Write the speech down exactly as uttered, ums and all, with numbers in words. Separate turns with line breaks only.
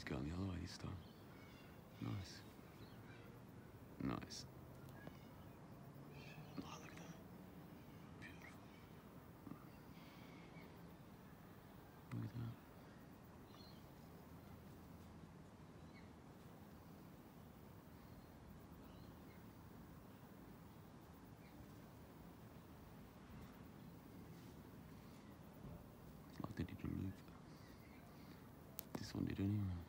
going the other way this time. Nice. Nice. Oh, look at that. Beautiful. Look at that. Like they didn't move. This one did anyway.